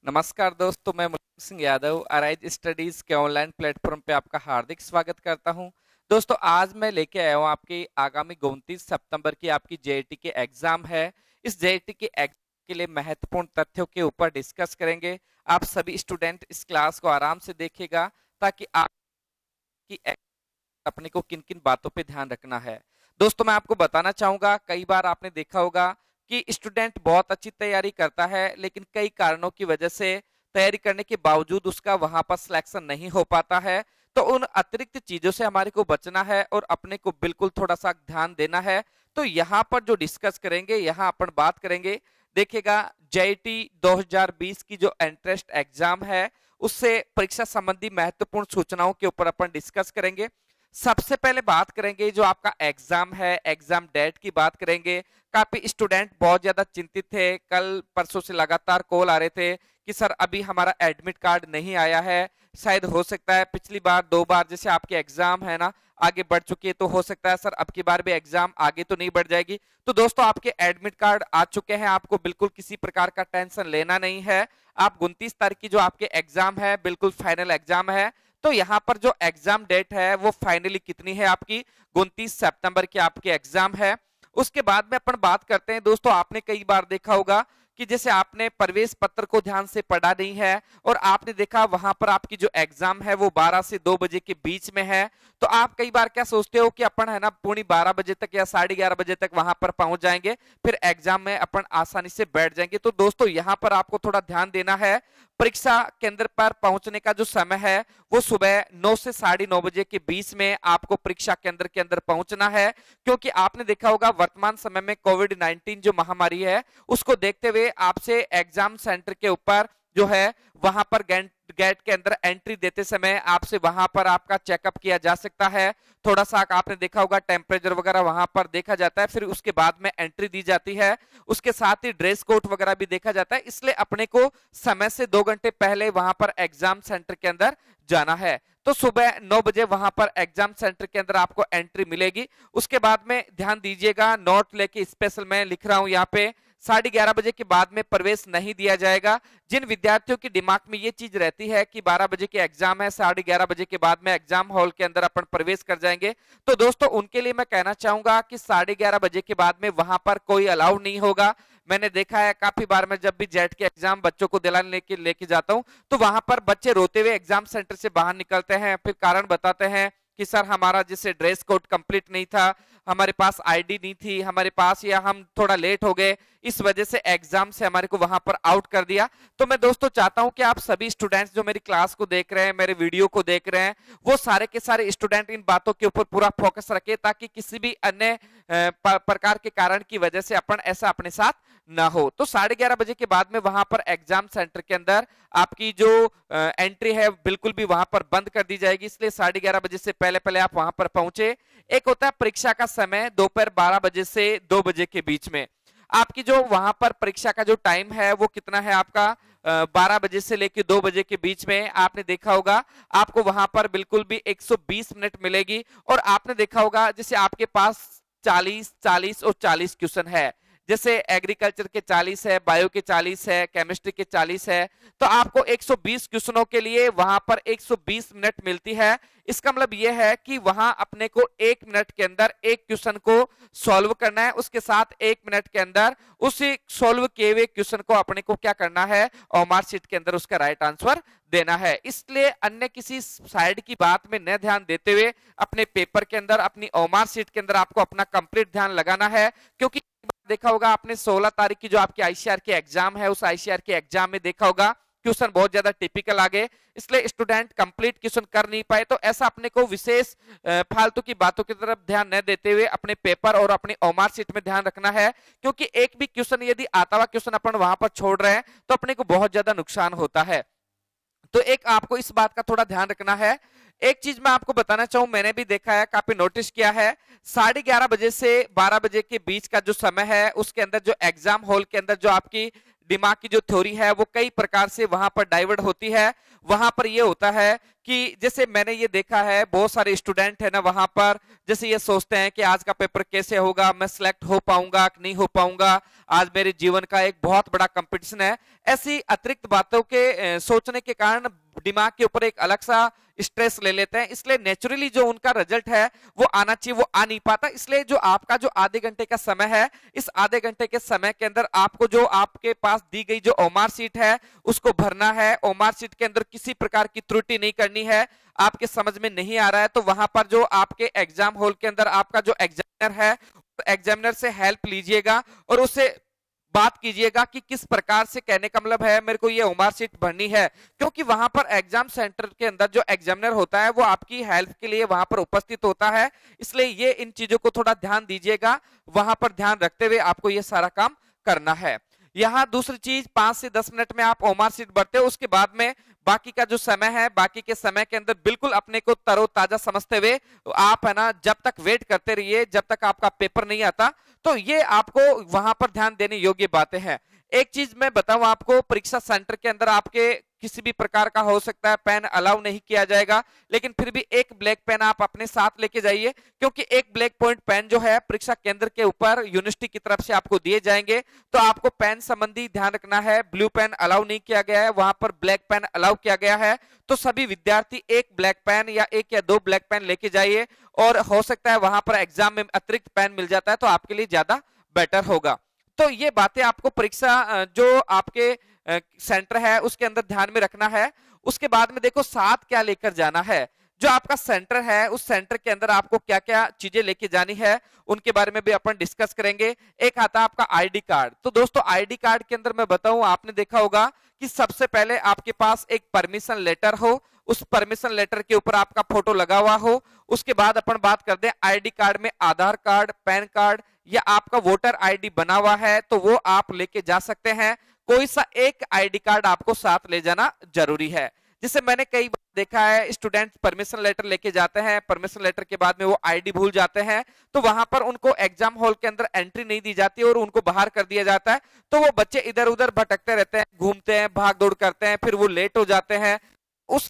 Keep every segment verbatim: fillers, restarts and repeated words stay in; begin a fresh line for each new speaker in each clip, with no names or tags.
नमस्कार दोस्तों, मैं मुलक सिंह यादव अराइज स्टडीज के ऑनलाइन प्लेटफॉर्म पे आपका हार्दिक स्वागत करता हूं। दोस्तों, आज मैं लेके आया हूं आपकी आगामी उनतीस सितंबर की आपकी जेईटी के एग्जाम है। इस जेईटी के एग्जाम के लिए महत्वपूर्ण तथ्यों के ऊपर डिस्कस करेंगे। आप सभी स्टूडेंट इस क्लास को आराम से देखिएगा ताकि आपकी अपने को किन किन बातों पे ध्यान रखना है। दोस्तों, मैं आपको बताना चाहूंगा, कई बार आपने देखा होगा कि स्टूडेंट बहुत अच्छी तैयारी करता है, लेकिन कई कारणों की वजह से तैयारी करने के बावजूद उसका वहां पर सिलेक्शन नहीं हो पाता है। तो उन अतिरिक्त चीजों से हमारे को बचना है और अपने को बिल्कुल थोड़ा सा ध्यान देना है। तो यहाँ पर जो डिस्कस करेंगे, यहाँ अपन बात करेंगे, देखिएगा, जेईटी दो हज़ार बीस की जो एंट्रेंस एग्जाम है उससे परीक्षा संबंधी महत्वपूर्ण सूचनाओं के ऊपर अपन डिस्कस करेंगे। सबसे पहले बात करेंगे जो आपका एग्जाम है, एग्जाम डेट की बात करेंगे। काफी स्टूडेंट बहुत ज्यादा चिंतित थे, कल परसों से लगातार कॉल आ रहे थे कि सर अभी हमारा एडमिट कार्ड नहीं आया है। शायद हो सकता है पिछली बार दो बार जैसे आपके एग्जाम है ना आगे बढ़ चुकी है, तो हो सकता है सर अब की बार भी एग्जाम आगे तो नहीं बढ़ जाएगी। तो दोस्तों, आपके एडमिट कार्ड आ चुके हैं, आपको बिल्कुल किसी प्रकार का टेंशन लेना नहीं है। आप उनतीस तारीख की जो आपके एग्जाम है बिल्कुल फाइनल एग्जाम है। तो यहाँ पर जो एग्जाम डेट है वो फाइनली कितनी है आपकी, उनतीस सितंबर की आपकी एग्जाम है। उसके बाद में अपन बात करते हैं। दोस्तों, आपने कई बार देखा होगा कि जैसे आपने प्रवेश पत्र को ध्यान से पढ़ा नहीं है और आपने देखा वहां पर आपकी जो एग्जाम है वो बारह से दो बजे के बीच में है। तो आप कई बार क्या सोचते हो कि अपन है ना पूरी बारह बजे तक या साढ़े ग्यारह बजे तक वहां पर पहुंच जाएंगे, फिर एग्जाम में अपन आसानी से बैठ जाएंगे। तो दोस्तों, यहाँ पर आपको थोड़ा ध्यान देना है। परीक्षा केंद्र पर पहुंचने का जो समय है वो सुबह नौ से साढ़े नौ बजे के बीच में आपको परीक्षा केंद्र के अंदर पहुंचना है, क्योंकि आपने देखा होगा वर्तमान समय में कोविड नाइनटीन जो महामारी है उसको देखते हुए आपसे एग्जाम सेंटर के ऊपर जो है वहां पर गेट गेट के अंदर एंट्री देते समय आपसे वहां पर आपका चेकअप किया जा सकता है। थोड़ा सा आपने देखा होगा टेम्परेचर वगैरह वहां पर देखा जाता है, फिर उसके बाद में एंट्री दी जाती है। उसके साथ ही ड्रेस कोड वगैरह भी देखा जाता है, इसलिए अपने को समय से दो घंटे पहले वहां पर एग्जाम सेंटर के अंदर जाना है। तो सुबह नौ बजे वहां पर एग्जाम सेंटर के अंदर आपको एंट्री मिलेगी। उसके बाद में ध्यान दीजिएगा, नोट लेके स्पेशल मैं लिख रहा हूं यहाँ पे, साढ़े ग्यारह बजे के बाद में प्रवेश नहीं दिया जाएगा। जिन विद्यार्थियों की दिमाग में ये चीज रहती है कि बारह बजे के एग्जाम है, साढ़े ग्यारह बजे के बाद में एग्जाम हॉल के अंदर अपन प्रवेश कर जाएंगे, तो दोस्तों उनके लिए मैं कहना चाहूंगा कि साढ़े ग्यारह बजे के बाद में वहां पर कोई अलाउ नहीं होगा। मैंने देखा है काफी बार मैं जब भी जेट के एग्जाम बच्चों को दिलाने लेके लेके जाता हूं तो वहां पर बच्चे रोते हुए एग्जाम सेंटर से बाहर निकलते हैं, फिर कारण बताते हैं कि सर हमारा जैसे ड्रेस कोड कंप्लीट नहीं था, हमारे पास आईडी नहीं थी हमारे पास, या हम थोड़ा लेट हो गए, इस वजह से एग्जाम से हमारे को वहां पर आउट कर दिया। तो मैं दोस्तों चाहता हूं कि आप सभी स्टूडेंट्स जो मेरी क्लास को देख रहे हैं, मेरे वीडियो को देख रहे हैं, वो सारे के सारे स्टूडेंट इन बातों के ऊपर पूरा फोकस रखे ताकि किसी भी अन्य प्रकार के कारण की वजह से अपन ऐसा अपने साथ ना हो। तो साढ़े ग्यारह बजे के बाद में वहां पर एग्जाम सेंटर के अंदर आपकी जो एंट्री है बिल्कुल भी वहां पर बंद कर दी जाएगी, इसलिए साढ़े ग्यारह बजे से पहले पहले आप वहां पर पहुंचे। एक होता है परीक्षा का समय दोपहर बारह बजे से दो बजे के बीच में। आपकी जो वहां पर परीक्षा का जो टाइम है वो कितना है आपका, बारह बजे से लेकर दो बजे के बीच में। आपने देखा होगा आपको वहां पर बिल्कुल भी एक सौ बीस मिनट मिलेगी, और आपने देखा होगा जैसे आपके पास चालीस चालीस और चालीस क्वेश्चन है, जैसे एग्रीकल्चर के चालीस है, बायो के चालीस है, केमिस्ट्री के चालीस है, तो आपको एक सौ बीस क्वेश्चनों के लिए वहां पर एक सौ बीस मिनट मिलती है। इसका मतलब यह है कि वहां अपने को एक मिनट के अंदर एक क्वेश्चन को सॉल्व करना है, उसके साथ एक मिनट के अंदर उसी सॉल्व किए हुए क्वेश्चन को अपने को क्या करना है, और मार्कशीट के अंदर उसका राइट आंसर देना है। इसलिए अन्य किसी साइड की बात में न ध्यान देते हुए अपने पेपर के अंदर, अपनी ओमार शीट के अंदर आपको अपना कंप्लीट ध्यान लगाना है, क्योंकि देखा होगा आपने सोलह तारीख की जो आपकी आईसीआर के एग्जाम है उस आईसीआर के एग्जाम में देखा होगा क्वेश्चन बहुत ज्यादा टिपिकल आ गए, इसलिए स्टूडेंट कंप्लीट क्वेश्चन कर नहीं पाए। तो ऐसा अपने को विशेष फालतू की बातों की तरफ ध्यान न देते हुए अपने पेपर और अपनी ओमार शीट में ध्यान रखना है, क्योंकि एक भी क्वेश्चन यदि आता हुआ क्वेश्चन अपन वहां पर छोड़ रहे हैं तो अपने को बहुत ज्यादा नुकसान होता है। तो एक आपको इस बात का थोड़ा ध्यान रखना है। एक चीज मैं आपको बताना चाहूं, मैंने भी देखा है, काफी नोटिस किया है, साढ़े ग्यारह बजे से बारह बजे के बीच का जो समय है उसके अंदर जो एग्जाम हॉल के अंदर जो आपकी दिमाग की जो थ्योरी है वो कई प्रकार से वहां पर डाइवर्ट होती है। वहां पर ये होता है कि जैसे मैंने ये देखा है बहुत सारे स्टूडेंट है ना वहां पर जैसे ये सोचते हैं कि आज का पेपर कैसे होगा, मैं सिलेक्ट हो पाऊंगा कि नहीं हो पाऊंगा, आज मेरे जीवन का एक बहुत बड़ा कंपटीशन है। ऐसी अतिरिक्त बातों के सोचने के कारण दिमाग के ऊपर एक अलग सा स्ट्रेस ले लेते हैं, इसलिए नेचुरली जो उनका रिजल्ट है वो आना चाहिए वो आ नहीं पाता। इसलिए जो आपका जो आधे घंटे का समय है, इस आधे घंटे के समय के अंदर आपको जो आपके पास दी गई जो ओमार सीट है उसको भरना है। ओमार सीट के अंदर किसी प्रकार की त्रुटि नहीं करनी है। आपके समझ में नहीं आ रहा है तो वहां पर जो आपके एग्जाम हॉल के अंदर आपका जो एग्जामिनर है, एग्जामिनर से हेल्प लीजिएगा और उससे बात कीजिएगा कि किस प्रकार से, कहने का मतलब है मेरे को ये ओमार सीट भरनी है, क्योंकि वहां पर एग्जाम सेंटर के अंदर जो एग्जामिनर होता है वो आपकी हेल्प के लिए वहां पर उपस्थित होता है। इसलिए ये इन चीजों को थोड़ा ध्यान दीजिएगा, वहां पर ध्यान रखते हुए आपको ये सारा काम करना है। यहाँ दूसरी चीज, पांच से दस मिनट में आप ओमार सीट भरते हो, उसके बाद में बाकी का जो समय है, बाकी के समय के अंदर बिल्कुल अपने को तरोताजा समझते हुए आप है ना जब तक वेट करते रहिए जब तक आपका पेपर नहीं आता। तो ये आपको वहां पर ध्यान देने योग्य बातें हैं। एक चीज मैं बताऊं आपको, परीक्षा सेंटर के अंदर आपके किसी भी प्रकार का हो सकता है पेन अलाउ नहीं किया जाएगा, लेकिन फिर भी एक ब्लैक पेन आप अपने साथ लेके जाइए, क्योंकि एक ब्लैक पॉइंट पेन जो है परीक्षा केंद्र के ऊपर यूनिवर्सिटी की तरफ से आपको दिए जाएंगे। तो आपको पेन संबंधी ध्यान रखना है, ब्लू पेन अलाउ नहीं किया गया है, वहां पर ब्लैक पेन अलाउ किया गया है। तो सभी विद्यार्थी एक ब्लैक पेन या एक या दो ब्लैक पेन लेके जाइए, और हो सकता है वहां पर एग्जाम में अतिरिक्त पेन मिल जाता है तो आपके लिए ज्यादा बेटर होगा। तो ये बातें आपको परीक्षा जो आपके सेंटर है उसके अंदर ध्यान में रखना है। उसके बाद में देखो साथ क्या लेकर जाना है, जो आपका सेंटर है उस सेंटर के अंदर आपको क्या क्या चीजें लेके जानी है उनके बारे में भी अपन डिस्कस करेंगे। एक आता है आपका आईडी कार्ड। तो दोस्तों आईडी कार्ड के अंदर मैं बताऊं, आपने देखा होगा कि सबसे पहले आपके पास एक परमिशन लेटर हो, उस परमिशन लेटर के ऊपर आपका फोटो लगा हुआ हो। उसके बाद अपन बात करते हैं आईडी कार्ड में आधार कार्ड, पैन कार्ड या आपका वोटर आईडी बना हुआ है तो वो आप लेके जा सकते हैं। कोई सा एक आईडी कार्ड आपको साथ ले जाना जरूरी है। जिसे मैंने कई बार देखा है स्टूडेंट परमिशन लेटर लेके जाते हैं, परमिशन लेटर के बाद में वो आईडी भूल जाते हैं, तो वहां पर उनको एग्जाम हॉल के अंदर एंट्री नहीं दी जाती और उनको बाहर कर दिया जाता है। तो वो बच्चे इधर उधर भटकते रहते हैं, घूमते हैं, भाग दौड़ करते हैं, फिर वो लेट हो जाते हैं। उस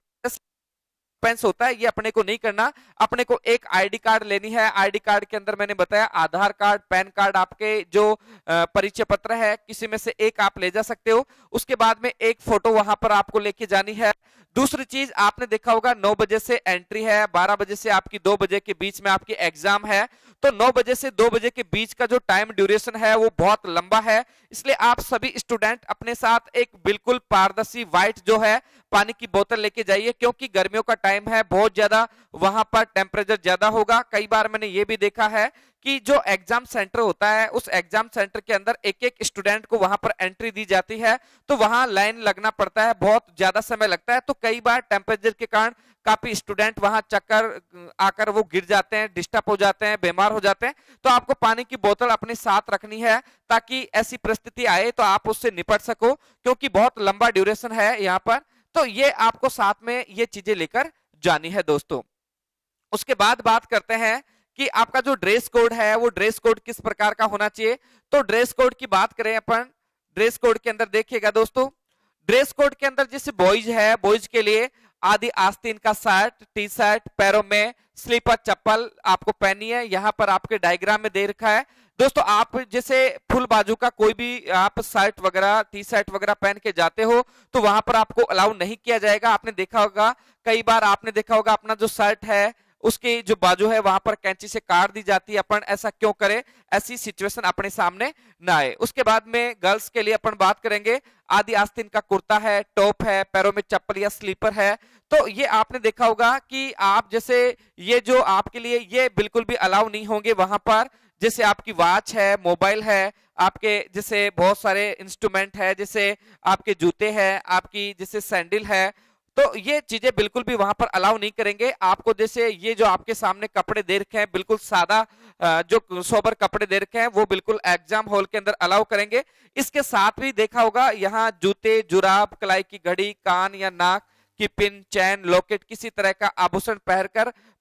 होता है ये अपने को नहीं करना। अपने को एक आईडी कार्ड लेनी है। आईडी कार्ड के अंदर मैंने बताया आधार कार्ड, पैन कार्ड, आपके जो परिचय पत्र है किसी में से एक आप ले जा सकते हो। उसके बाद में एक फोटो वहां पर आपको लेके जानी है। दूसरी चीज आपने देखा होगा नौ बजे से एंट्री है, बारह बजे से आपकी दो बजे के बीच में आपकी एग्जाम है। तो नौ बजे से दो बजे के बीच का जो टाइम ड्यूरेशन है वो बहुत लंबा है, इसलिए आप सभी स्टूडेंट अपने साथ एक बिल्कुल पारदर्शी व्हाइट जो है पानी की बोतल लेके जाइए, क्योंकि गर्मियों का टाइम है, बहुत ज्यादा वहां पर टेम्परेचर ज्यादा होगा। कई बार मैंने ये भी देखा है कि जो एग्जाम सेंटर होता है उस एग्जाम सेंटर के अंदर एक एक स्टूडेंट को वहां पर एंट्री दी जाती है, तो वहां लाइन लगना पड़ता है, बहुत ज्यादा समय लगता है। तो कई बार टेम्परेचर के कारण काफी स्टूडेंट वहां चक्कर आकर वो गिर जाते हैं, डिस्टर्ब हो जाते हैं, बीमार हो जाते हैं। तो आपको पानी की बोतल अपने साथ रखनी है ताकि ऐसी परिस्थिति आए तो आप उससे निपट सको, क्योंकि बहुत लंबा ड्यूरेशन है यहाँ पर। तो ये आपको साथ में ये चीजें लेकर जानी है दोस्तों। उसके बाद बात करते हैं कि आपका जो ड्रेस कोड है वो ड्रेस कोड किस प्रकार का होना चाहिए। तो ड्रेस कोड की बात करें अपन, ड्रेस कोड के अंदर देखिएगा दोस्तों, ड्रेस कोड के अंदर जैसे बॉयज है, बॉयज के लिए आदि आस्तीन का शर्ट, टी शर्ट, पैरों में स्लीपर चप्पल आपको पहनी है। यहाँ पर आपके डायग्राम में दे रखा है दोस्तों। आप जैसे फुल बाजू का कोई भी आप शर्ट वगैरह, टी शर्ट वगैरह पहन के जाते हो तो वहां पर आपको अलाउ नहीं किया जाएगा। आपने देखा होगा, कई बार आपने देखा होगा अपना जो शर्ट है उसकी जो बाजू है वहां पर कैंची से काट दी जाती है। अपन ऐसा क्यों करें, ऐसी सिचुएशन अपने सामने ना आए। उसके बाद में गर्ल्स के लिए अपन बात करेंगे, आदि आस्तीन का कुर्ता है, टॉप है, पैरों में चप्पल या स्लीपर है। तो ये आपने देखा होगा कि आप जैसे ये जो आपके लिए ये बिल्कुल भी अलाउ नहीं होंगे वहां पर। जैसे आपकी वॉच है, मोबाइल है, आपके जैसे बहुत सारे इंस्ट्रूमेंट है, जैसे आपके जूते हैं, आपकी जैसे सैंडल है, तो ये चीजें बिल्कुल भी वहां पर अलाउ नहीं करेंगे आपको। जैसे ये जो आपके सामने कपड़े दे रखे हैं बिल्कुल सादा जो सोबर कपड़े दे रखे हैं वो बिल्कुल एग्जाम हॉल के अंदर अलाउ करेंगे। इसके साथ भी देखा होगा यहाँ जूते, जुराब, कलाई की घड़ी, कान या नाक की पिन, चैन, लॉकेट, किसी तरह का आभूषण पहनकर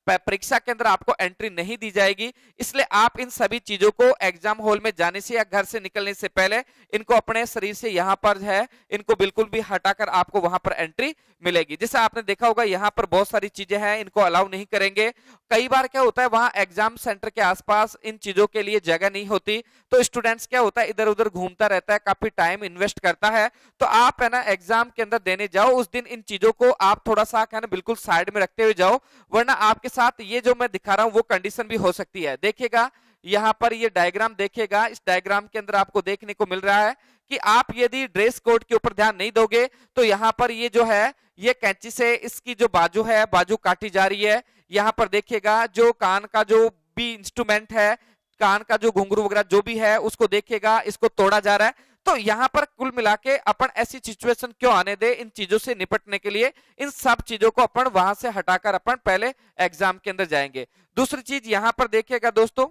परीक्षा के अंदर आपको एंट्री नहीं दी जाएगी। इसलिए आप इन सभी चीजों को एग्जाम हॉल में जाने से या घर से निकलने से पहले इनको अपने शरीर से यहाँ पर है इनको बिल्कुल भी हटाकर आपको वहां पर एंट्री मिलेगी। जैसे आपने देखा होगा यहाँ पर बहुत सारी चीजें हैं, इनको अलाउ नहीं करेंगे। कई बार क्या होता है वहां एग्जाम सेंटर के आसपास इन चीजों के लिए जगह नहीं होती, तो स्टूडेंट्स क्या होता है इधर उधर घूमता रहता है, काफी टाइम इन्वेस्ट करता है। तो आप है ना एग्जाम के अंदर देने जाओ उस दिन इन चीजों को आप थोड़ा सा है ना बिल्कुल साइड में रखते हुए जाओ, वरना आपके साथ ये जो मैं दिखा रहा हूं वो कंडीशन भी हो सकती है। देखिएगा यहाँ पर ये डायग्राम देखिएगा, इस डायग्राम के अंदर आपको देखने को मिल रहा है कि आप यदि ड्रेस कोड के ऊपर ध्यान नहीं दोगे तो यहाँ पर ये जो है ये कैंची से इसकी जो बाजू है बाजू काटी जा रही है। यहाँ पर देखिएगा जो कान का जो भी इंस्ट्रूमेंट है, कान का जो घुंघरू वगैरह जो भी है उसको देखिएगा, इसको तोड़ा जा रहा है। तो यहाँ पर कुल मिला के अपन ऐसी सिचुएशन क्यों आने दे, इन चीजों से निपटने के लिए इन सब चीजों को अपन वहां से हटाकर अपन पहले एग्जाम के अंदर जाएंगे। दूसरी चीज यहाँ पर देखिएगा दोस्तों,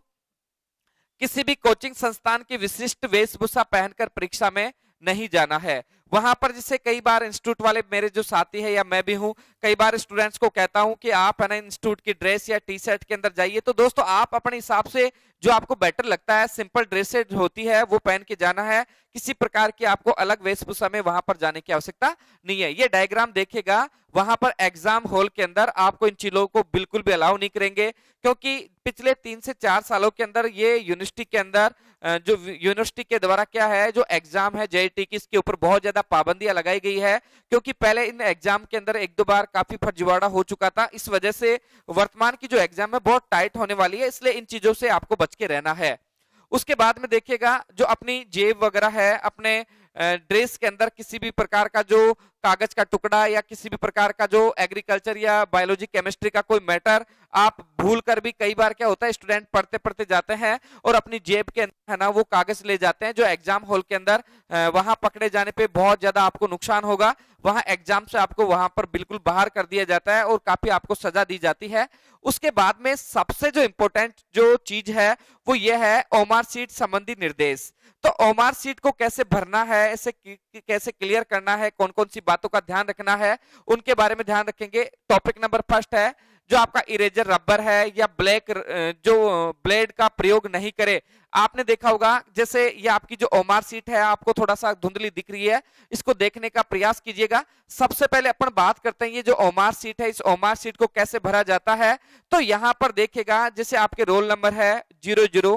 किसी भी कोचिंग संस्थान की विशिष्ट वेशभूषा पहनकर परीक्षा में नहीं जाना है। वहां पर जैसे कई बार इंस्टीट्यूट वाले मेरे जो साथी है या मैं भी हूं, कई बार स्टूडेंट्स को कहता हूं कि आप है ना इंस्टीट्यूट की ड्रेस या टी शर्ट के अंदर जाइए। तो दोस्तों आप अपने हिसाब से जो आपको बेटर लगता है, सिंपल ड्रेसेज होती है वो पहन के जाना है, किसी प्रकार की आपको अलग वेशभूषा में वहां पर जाने की आवश्यकता नहीं है। ये डायग्राम देखिएगा, वहां पर एग्जाम हॉल के अंदर आपको इन चीजों को बिल्कुल भी अलाउ नहीं करेंगे, क्योंकि पिछले तीन से चार सालों के अंदर ये यूनिवर्सिटी के अंदर जो यूनिवर्सिटी के द्वारा क्या है जो एग्जाम है जेईटी की, इसके ऊपर बहुत ज्यादा पाबंदियां लगाई गई है, क्योंकि पहले इन एग्जाम के अंदर एक दो बार काफी फर्जीवाड़ा हो चुका था। इस वजह से वर्तमान की जो एग्जाम है बहुत टाइट होने वाली है, इसलिए इन चीजों से आपको बच के रहना है। उसके बाद में देखिएगा जो अपनी जेब वगैरह है, अपने ड्रेस के अंदर किसी भी प्रकार का जो कागज का टुकड़ा या किसी भी प्रकार का जो एग्रीकल्चर या बायोलॉजी केमिस्ट्री का कोई मैटर आप भूल कर भी, कई बार क्या होता है स्टूडेंट पढ़ते पढ़ते जाते हैं और अपनी जेब के अंदर है ना वो कागज ले जाते हैं, जो एग्जाम हॉल के अंदर वहां पकड़े जाने पे बहुत ज्यादा आपको नुकसान होगा। वहां एग्जाम से आपको वहां पर बिल्कुल बाहर कर दिया जाता है और काफी आपको सजा दी जाती है। उसके बाद में सबसे जो इंपॉर्टेंट जो चीज है वो ये है ओमार सीट संबंधी निर्देश। तो ओमार सीट को कैसे भरना है, ऐसे कैसे क्लियर करना है, कौन कौन सी बातों का ध्यान रखना है, उनके बारे में ध्यान रखेंगे। टॉपिक नंबर फर्स्ट है जो आपका इरेजर रबर है या ब्लैक जो ब्लेड का प्रयोग नहीं करे। आपने देखा होगा जैसे ये आपकी जो ओमार सीट है आपको थोड़ा सा धुंधली दिख रही है, इसको देखने का प्रयास कीजिएगा। सबसे पहले अपन बात करते हैं ये जो ओमार सीट है, इस ओमार सीट को कैसे भरा जाता है। तो यहां पर देखिएगा जैसे आपके रोल नंबर है जीरो जीरो,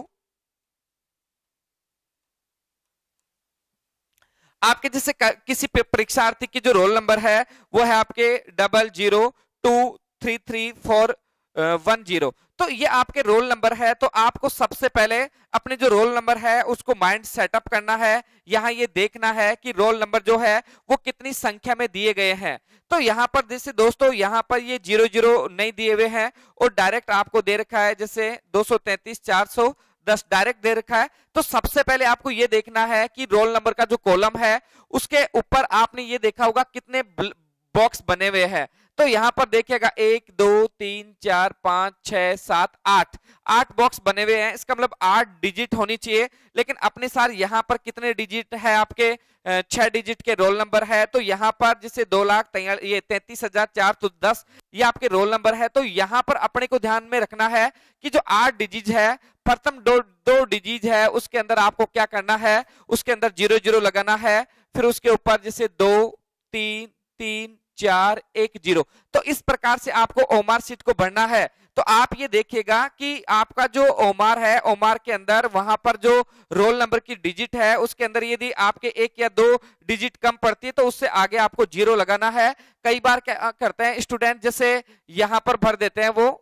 आपके जैसे किसी परीक्षार्थी की जो रोल नंबर है वो है आपके double zero two three three four one zero. तो ये आपके रोल नंबर है। तो आपको सबसे पहले अपने जो रोल नंबर है उसको माइंड सेटअप करना है। यहाँ ये देखना है कि रोल नंबर जो है वो कितनी संख्या में दिए गए हैं। तो यहाँ पर जैसे दोस्तों यहाँ पर ये जीरो जीरो नहीं दिए हुए हैं और डायरेक्ट आपको दे रखा है जैसे दो सौ तैतीस चार सौ दस डायरेक्ट दे रखा है। तो सबसे पहले आपको ये देखना है कि रोल नंबर का जो कॉलम है उसके ऊपर आपने ये देखा होगा कितने बॉक्स बने हुए हैं। तो यहां पर देखिएगा एक दो तीन चार पांच छह सात आठ आठ बॉक्स बने हुए हैं, इसका मतलब आठ डिजिट होनी चाहिए। लेकिन अपने साथ यहाँ पर कितने डिजिट है आपके छह डिजिट के रोल नंबर है। तो यहाँ पर जैसे दो लाख ये तैतीस हजार चार सौ दस ये आपके रोल नंबर है। तो यहाँ पर अपने को ध्यान में रखना है कि जो आठ डिजिट है प्रथम दो दो डिजिट है उसके अंदर आपको क्या करना है, उसके अंदर जीरो जीरो लगाना है। फिर उसके ऊपर जैसे दो तीन तीन चार एक जीरो। तो इस प्रकार से आपको ओमार सीट को भरना है। तो आप ये देखिएगा कि आपका जो ओमार है ओमार के अंदर वहां पर जो रोल नंबर की डिजिट है उसके अंदर यदि आपके एक या दो डिजिट कम पड़ती है तो उससे आगे आपको जीरो लगाना है। कई बार क्या करते हैं स्टूडेंट जैसे यहां पर भर देते हैं वो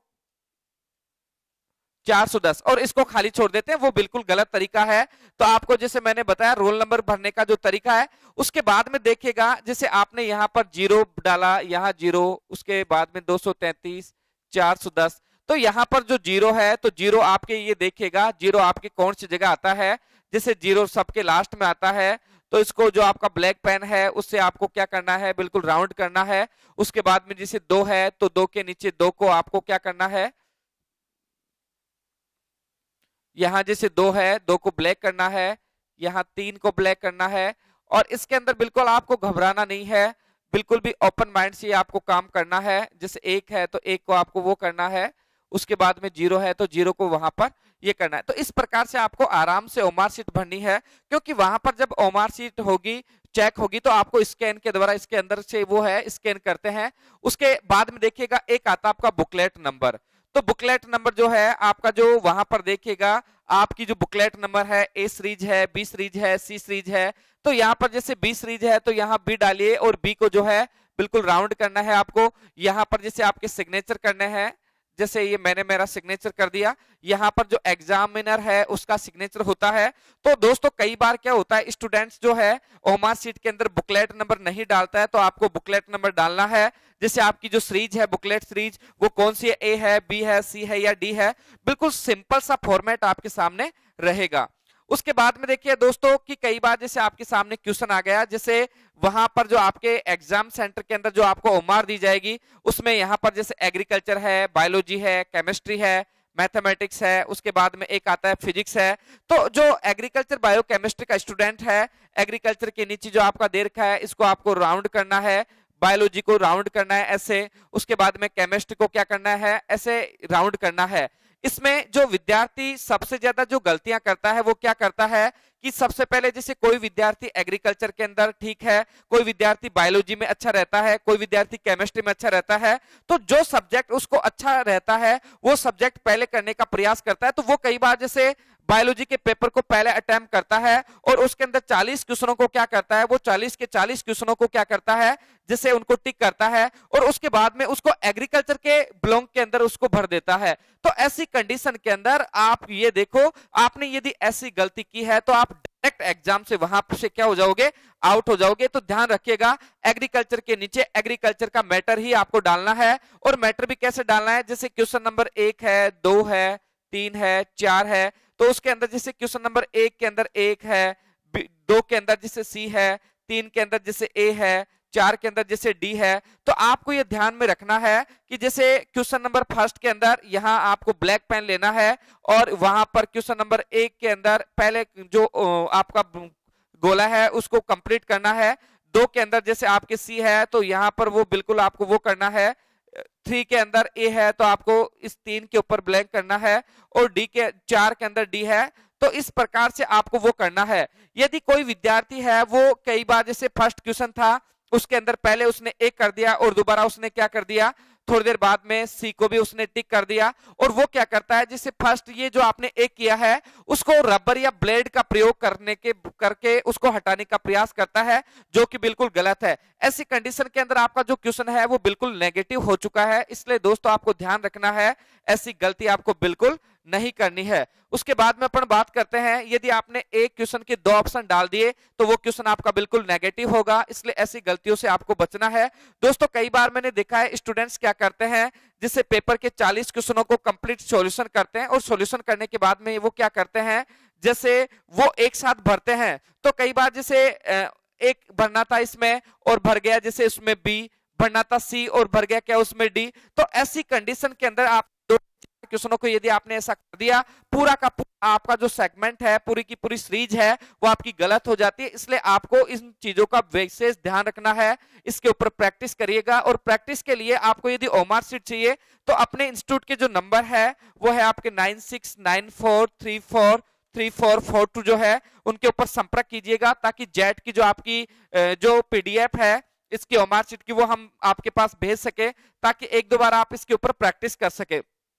चार सौ दस और इसको खाली छोड़ देते हैं, वो बिल्कुल गलत तरीका है। तो आपको जैसे मैंने बताया रोल नंबर भरने का जो तरीका है उसके बाद में देखिएगा जैसे आपने यहाँ पर जीरो डाला, यहाँ जीरो, उसके बाद में दो सौ तैतीस चार सौ दस। तो यहाँ पर जो जीरो है तो जीरो आपके ये देखिएगा जीरो आपके कौन सी जगह आता है, जैसे जीरो सबके लास्ट में आता है। तो इसको जो आपका ब्लैक पेन है उससे आपको क्या करना है, बिल्कुल राउंड करना है। उसके बाद में जैसे दो है तो दो के नीचे दो को आपको क्या करना है, यहाँ जैसे दो है दो को ब्लैक करना है, यहाँ तीन को ब्लैक करना है। और इसके अंदर बिल्कुल आपको घबराना नहीं है, बिल्कुल भी ओपन माइंड से आपको काम करना है। जैसे एक है तो एक को आपको वो करना है। उसके बाद में जीरो है तो जीरो को वहां पर ये करना है। तो इस प्रकार से आपको आराम से ओमार शीट भरनी है, क्योंकि वहां पर जब ओमार शीट होगी, चेक होगी, तो आपको स्कैन के द्वारा इसके अंदर से वो है स्कैन करते हैं। उसके बाद में देखिएगा एक आता आपका बुकलेट नंबर। तो बुकलेट नंबर जो है आपका, जो वहां पर देखिएगा आपकी जो बुकलेट नंबर है, ए सीरीज है, बी सीरीज है, सी सीरीज है। तो यहाँ पर जैसे बी सीरीज है तो यहाँ बी डालिए और बी को जो है बिल्कुल राउंड करना है आपको। यहाँ पर जैसे आपके सिग्नेचर करने हैं, जैसे ये मैंने मेरा सिग्नेचर कर दिया, यहाँ पर जो एग्जामिनर है उसका सिग्नेचर होता है। तो दोस्तों कई बार क्या होता है, स्टूडेंट्स जो है ओमार शीट के अंदर बुकलेट नंबर नहीं डालता है, तो आपको बुकलेट नंबर डालना है। जैसे आपकी जो सीरीज है, बुकलेट सीरीज, वो कौन सी है, ए है, बी है, सी है या डी है। बिल्कुल सिंपल सा फॉर्मेट आपके सामने रहेगा। उसके बाद में देखिए दोस्तों कि कई बार जैसे आपके सामने क्वेश्चन आ गया, जैसे वहां पर जो आपके एग्जाम सेंटर के अंदर जो आपको ओमार दी जाएगी, उसमें यहाँ पर जैसे एग्रीकल्चर है, बायोलॉजी है, केमिस्ट्री है, मैथमेटिक्स है, उसके बाद में एक आता है फिजिक्स है। तो जो एग्रीकल्चर बायो केमिस्ट्री का स्टूडेंट है, एग्रीकल्चर के नीचे जो आपका दे रखा है इसको आपको राउंड करना है, बायोलॉजी को राउंड करना है ऐसे, उसके बाद में केमिस्ट्री को क्या करना है, ऐसे राउंड करना है। इसमें जो विद्यार्थी सबसे ज्यादा जो गलतियां करता है वो क्या करता है कि सबसे पहले जैसे कोई विद्यार्थी एग्रीकल्चर के अंदर ठीक है, कोई विद्यार्थी बायोलॉजी में अच्छा रहता है, कोई विद्यार्थी केमिस्ट्री में अच्छा रहता है, तो जो सब्जेक्ट उसको अच्छा रहता है वो सब्जेक्ट पहले करने का प्रयास करता है। तो वो कई बार जैसे बायोलॉजी के पेपर को पहले अटेम्प्ट करता है और उसके अंदर चालीस क्वेश्चनों को क्या करता है, वो चालीस के चालीस क्वेश्चनों को क्या करता है, जिसे उनको टिक करता है और उसके बाद में उसको एग्रीकल्चर के ब्लॉक के अंदर उसको भर देता है। तो ऐसी कंडीशन के अंदर आप ये देखो, आपने यदि ऐसी गलती की है तो आप डायरेक्ट एग्जाम से वहां से क्या हो जाओगे, आउट हो जाओगे। तो ध्यान रखिएगा, एग्रीकल्चर के नीचे एग्रीकल्चर का मैटर ही आपको डालना है। और मैटर भी कैसे डालना है, जैसे क्वेश्चन नंबर एक है, दो है, तीन है, चार है, तो उसके अंदर जैसे क्वेश्चन नंबर एक के अंदर एक है, दो के अंदर जैसे सी है, तीन के अंदर जैसे ए है, चार के अंदर जैसे डी है। तो आपको ये ध्यान में रखना है कि जैसे क्वेश्चन नंबर फर्स्ट के अंदर यहाँ आपको ब्लैक पेन लेना है और वहां पर क्वेश्चन नंबर एक के अंदर पहले जो आपका गोला है उसको कंप्लीट करना है। दो के अंदर जैसे आपके सी है तो यहाँ पर वो बिल्कुल आपको वो करना है। थ्री के अंदर ए है तो आपको इस तीन के ऊपर ब्लैंक करना है और डी के चार के अंदर डी है, तो इस प्रकार से आपको वो करना है। यदि कोई विद्यार्थी है वो कई बार जैसे फर्स्ट क्वेश्चन था उसके अंदर पहले उसने एक कर दिया और दोबारा उसने क्या कर दिया, थोड़ी देर बाद में सी को भी उसने टिक कर दिया, और वो क्या करता है जैसे फर्स्ट ये जो आपने एक किया है उसको रबर या ब्लेड का प्रयोग करने के करके उसको हटाने का प्रयास करता है, जो कि बिल्कुल गलत है। ऐसी कंडीशन के अंदर आपका जो क्वेश्चन है वो बिल्कुल नेगेटिव हो चुका है। इसलिए दोस्तों आपको ध्यान रखना है, ऐसी गलती आपको बिल्कुल नहीं करनी है। उसके बाद में अपन बात करते हैं, यदि आपने एक क्वेश्चन के दो ऑप्शन डाल दिए तो वो क्वेश्चन आपका बिल्कुल नेगेटिव होगा, इसलिए ऐसी गलतियों से आपको बचना है। दोस्तों कई बार मैंने देखा है स्टूडेंट्स क्या करते हैं, जिससे पेपर के चालीस क्वेश्चनों को कंप्लीट सॉल्यूशन करते हैं और सॉल्यूशन करने के बाद में वो क्या करते हैं, जैसे वो एक साथ भरते हैं। तो कई बार जैसे एक भरना था इसमें और भर गया, जैसे उसमें बी भरना था सी और भर गया क्या उसमें डी। तो ऐसी कंडीशन के अंदर आप दो क्वेश्चनों को यदि आपने ऐसा कर दिया, पूरा का पूरा आपका जो सेगमेंट है, पूरी की पूरी सीरीज है, वो आपकी गलत हो जाती है। इसलिए आपको इन चीजों का विशेष ध्यान रखना है, इसके ऊपर प्रैक्टिस करिएगा। और प्रैक्टिस के लिए आपको यदि ओमार शीट चाहिए तो अपने इंस्टीट्यूट के जो नंबर है वो है आपके nine six nine four three four three four four two जो है उनके ऊपर संपर्क कीजिएगा, ताकि जेट की जो आपकी जो पीडीएफ है इसकी ओमार शीट की वो हम आपके पास भेज सके, ताकि एक दो बार आप इसके ऊपर प्रैक्टिस कर सके।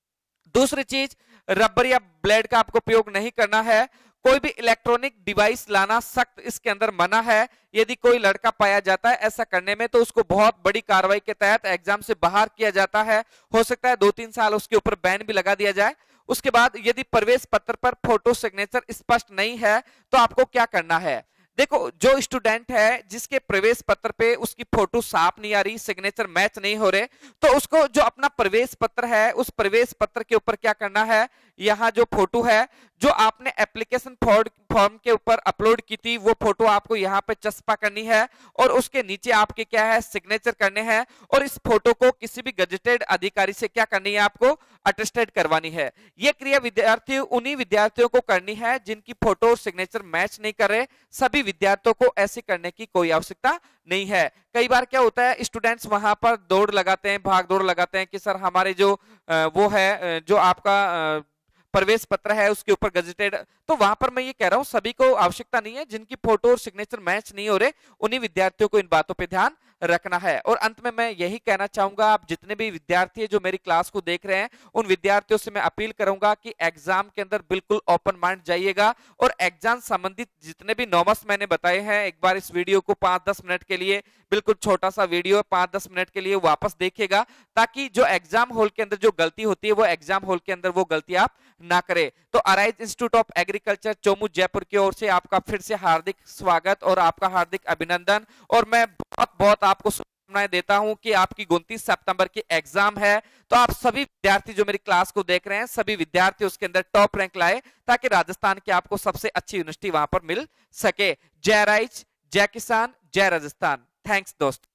दूसरी चीज, रबर या ब्लेड का आपको प्रयोग नहीं करना है। कोई भी इलेक्ट्रॉनिक डिवाइस लाना सख्त इसके अंदर मना है। यदि कोई लड़का पाया जाता है ऐसा करने में तो उसको बहुत बड़ी कार्रवाई के तहत एग्जाम से बाहर किया जाता है। हो सकता है दो तीन साल उसके ऊपर बैन भी लगा दिया जाए। उसके बाद यदि प्रवेश पत्र पर फोटो सिग्नेचर स्पष्ट नहीं है तो आपको क्या करना है, देखो जो स्टूडेंट है जिसके प्रवेश पत्र पे उसकी फोटो साफ नहीं आ रही, सिग्नेचर मैच नहीं हो रहे, तो उसको जो अपना प्रवेश पत्र है उस प्रवेश पत्र के ऊपर क्या करना है, यहाँ जो फोटो है जो आपने एप्लीकेशन फॉर्म के ऊपर अपलोड की थी वो फोटो आपको यहाँ पे चस्पा करनी है और उसके नीचे आपके क्या है सिग्नेचर करने हैं। और इस फोटो को किसी भी गजेटेड अधिकारी से क्या करनी है, आपको अटेस्टेड करवानी है। ये क्रिया विद्यार्थी उन्हीं विद्यार्थियों को करनी है जिनकी फोटो और सिग्नेचर मैच नहीं कर रहे। सभी विद्यार्थियों को ऐसे करने की कोई आवश्यकता नहीं है। कई बार क्या होता है, स्टूडेंट्स वहां पर दौड़ लगाते हैं, भाग दौड़ लगाते हैं कि सर हमारे जो वो है, जो आपका प्रवेश पत्र है उसके ऊपर गजेटेड, तो वहां पर मैं ये कह रहा हूं सभी को आवश्यकता नहीं है। जिनकी फोटो और सिग्नेचर मैच नहीं हो रहे उन्हीं विद्यार्थियों को इन बातों पे ध्यान रखना है। और अंत में मैं यही कहना चाहूंगा, आप जितने भी विद्यार्थी हैं जो मेरी क्लास को देख रहे हैं, उन विद्यार्थियों से मैं अपील करूंगा कि एग्जाम के अंदर बिल्कुल ओपन माइंड जाइएगा और एग्जाम संबंधित जितने भी नॉमस मैंने बताए हैं, एक बार इस वीडियो को पांच दस मिनट के लिए, बिल्कुल छोटा सा वीडियो पांच दस मिनट के लिए वापस देखिएगा, ताकि जो एग्जाम हॉल के अंदर जो गलती होती है वो एग्जाम हॉल के अंदर वो गलती आप ना करें। तो Arise Institute of Agriculture Chomu Jaipur की ओर से आपका फिर से हार्दिक स्वागत और आपका हार्दिक अभिनंदन। और मैं बहुत बहुत आपको शुभकामनाएं देता हूं कि आपकी उनतीस सितंबर की एग्जाम है, तो आप सभी विद्यार्थी जो मेरी क्लास को देख रहे हैं, सभी विद्यार्थी उसके अंदर टॉप रैंक लाए, ताकि राजस्थान की आपको सबसे अच्छी यूनिवर्सिटी वहां पर मिल सके। जय राइज, जय किसान, जय राजस्थान। थैंक्स दोस्तों।